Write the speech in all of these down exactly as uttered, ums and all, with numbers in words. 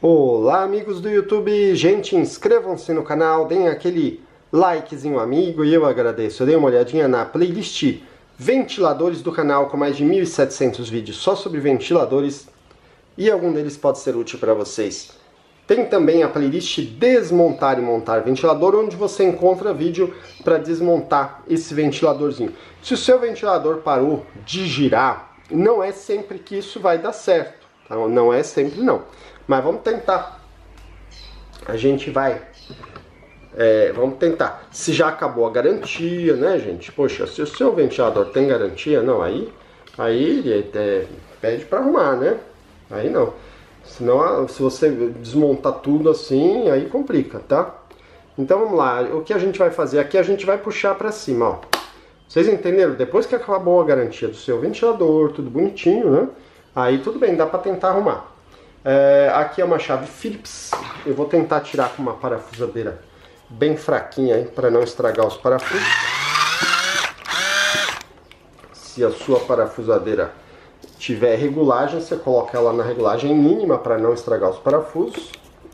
Olá, amigos do YouTube, gente, inscrevam-se no canal, deem aquele likezinho amigo e eu agradeço. Eu dei uma olhadinha na playlist ventiladores do canal com mais de mil e setecentos vídeos só sobre ventiladores e algum deles pode ser útil para vocês. Tem também a playlist desmontar e montar ventilador, onde você encontra vídeo para desmontar esse ventiladorzinho. Se o seu ventilador parou de girar, não é sempre que isso vai dar certo, tá? Não é sempre não. Mas vamos tentar. A gente vai... É, vamos tentar. Se já acabou a garantia, né, gente? Poxa, se o seu ventilador tem garantia, não, aí... Aí é, pede para arrumar, né? Aí não. Senão, se você desmontar tudo assim, aí complica, tá? Então vamos lá. O que a gente vai fazer aqui, a gente vai puxar para cima, ó. Vocês entenderam? Depois que acabou a garantia do seu ventilador, tudo bonitinho, né? Aí tudo bem, dá para tentar arrumar. É, aqui é uma chave Phillips, eu vou tentar tirar com uma parafusadeira bem fraquinha para não estragar os parafusos. Se a sua parafusadeira tiver regulagem, você coloca ela na regulagem mínima para não estragar os parafusos.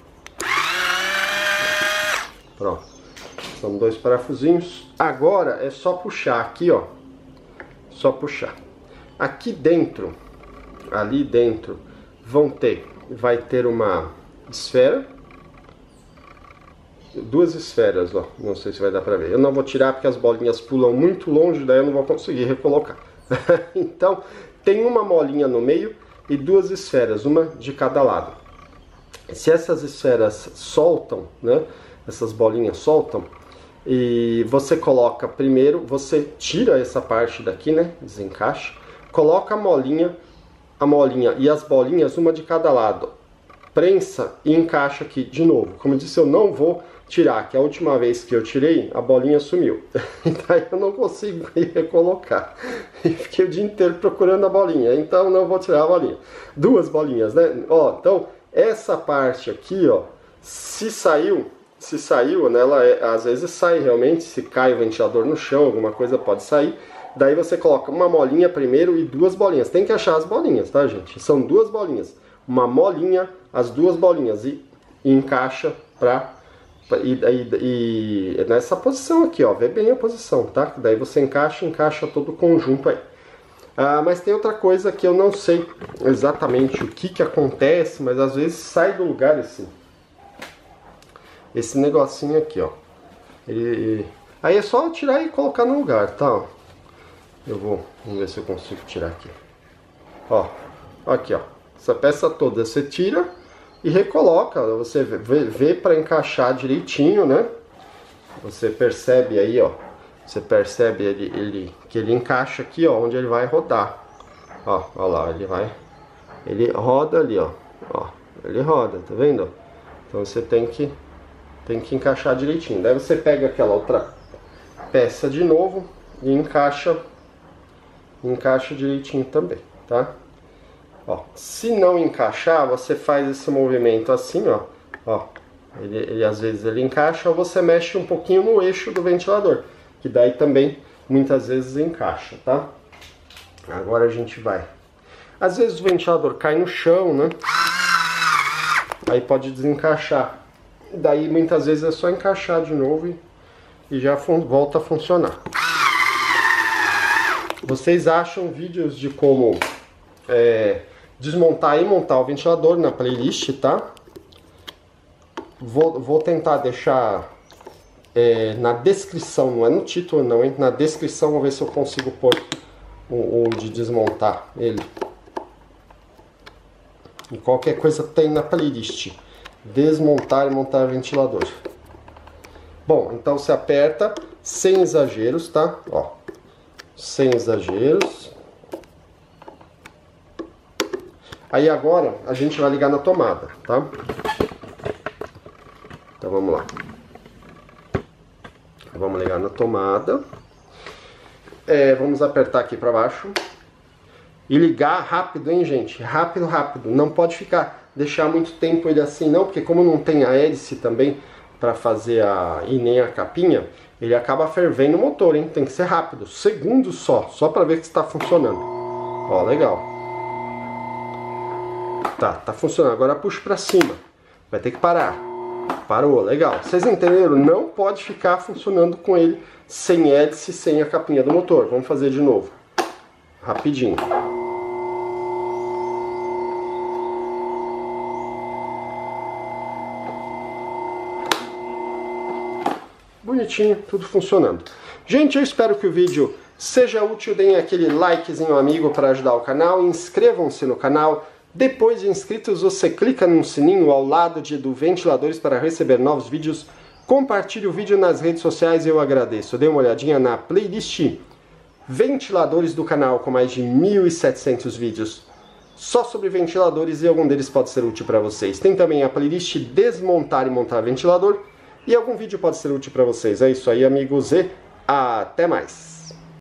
Pronto, são dois parafusinhos. Agora é só puxar aqui, ó, só puxar. Aqui dentro, ali dentro, vão ter vai ter uma esfera, duas esferas, ó, não sei se vai dar pra ver. Eu não vou tirar porque as bolinhas pulam muito longe, daí eu não vou conseguir recolocar. Então, tem uma molinha no meio e duas esferas, uma de cada lado. Se essas esferas soltam, né, essas bolinhas soltam, e você coloca primeiro, você tira essa parte daqui, né, desencaixa, coloca a molinha a molinha e as bolinhas, uma de cada lado, prensa e encaixa aqui de novo. Como eu disse, eu não vou tirar, que a última vez que eu tirei, a bolinha sumiu. Então eu não consigo recolocar. E fiquei o dia inteiro procurando a bolinha, então não vou tirar a bolinha. Duas bolinhas, né? Ó, então, essa parte aqui, ó, se saiu, se saiu, né, ela é, às vezes sai realmente, se cai o ventilador no chão, alguma coisa pode sair. Daí você coloca uma molinha primeiro e duas bolinhas. Tem que achar as bolinhas, tá, gente? São duas bolinhas. Uma molinha, as duas bolinhas. E, e encaixa pra... E, e, e nessa posição aqui, ó. Vê bem a posição, tá? Daí você encaixa, encaixa todo o conjunto aí. Ah, mas tem outra coisa que eu não sei exatamente o que que acontece, mas às vezes sai do lugar esse... Esse negocinho aqui, ó. Ele, aí é só tirar e colocar no lugar, tá? Ó. Eu vou, vamos ver se eu consigo tirar aqui. Ó, aqui, ó. Essa peça toda você tira e recoloca. Você vê, vê para encaixar direitinho, né? Você percebe aí, ó. Você percebe ele, ele, que ele encaixa aqui, ó, onde ele vai rodar. Ó, ó lá, ele vai. Ele roda ali, ó. Ó, ele roda, tá vendo? Então você tem que, tem que encaixar direitinho. Daí você pega aquela outra peça de novo e encaixa. Encaixa direitinho também, tá? Ó, se não encaixar, você faz esse movimento assim, ó. Ó, ele, ele às vezes ele encaixa, ou você mexe um pouquinho no eixo do ventilador, que daí também muitas vezes encaixa, tá? Agora a gente vai. Às vezes o ventilador cai no chão, né? Aí pode desencaixar. Daí muitas vezes é só encaixar de novo e, e já volta a funcionar. Vocês acham vídeos de como é, desmontar e montar o ventilador na playlist, tá? Vou, vou tentar deixar é, na descrição, não é no título não, hein? Na descrição, vou ver se eu consigo pôr o, o de desmontar ele. E qualquer coisa tem na playlist. Desmontar e montar ventilador. Bom, então você aperta sem exageros, tá? Ó. Sem exageros. Aí agora a gente vai ligar na tomada, tá? Então vamos lá. Vamos ligar na tomada. É, vamos apertar aqui para baixo. E ligar rápido, hein, gente? Rápido, rápido. Não pode ficar, deixar muito tempo ele assim não, porque como não tem a hélice também para fazer a... e nem a capinha, ele acaba fervendo o motor, hein? Tem que ser rápido, segundos só, só para ver que está funcionando. Ó, legal. Tá, tá funcionando. Agora puxo para cima. Vai ter que parar. Parou, legal. Vocês entenderam? Não pode ficar funcionando com ele sem hélice, sem a capinha do motor. Vamos fazer de novo. Rapidinho. Bonitinho, tudo funcionando. Gente, eu espero que o vídeo seja útil. Deem aquele likezinho amigo para ajudar o canal. Inscrevam-se no canal. Depois de inscritos, você clica no sininho ao lado de, do Ventiladores para receber novos vídeos. Compartilhe o vídeo nas redes sociais, eu agradeço. Dê uma olhadinha na playlist Ventiladores do canal, com mais de mil e setecentos vídeos só sobre ventiladores, e algum deles pode ser útil para vocês. Tem também a playlist Desmontar e Montar Ventilador, e algum vídeo pode ser útil para vocês. É isso aí, amigos, e até mais!